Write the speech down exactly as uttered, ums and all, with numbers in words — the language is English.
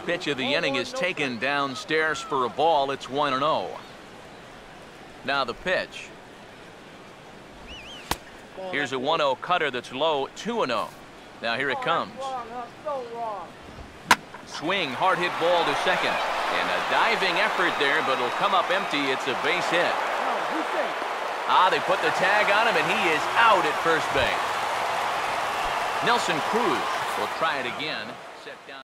First pitch of the inning is taken downstairs for a ball. It's one and oh. Now the pitch. Here's a one oh cutter that's low, two and oh. Now here it comes. Swing, hard hit ball to second. And a diving effort there, but it'll come up empty. It's a base hit. Ah, they put the tag on him, and he is out at first base. Nelson Cruz will try it again.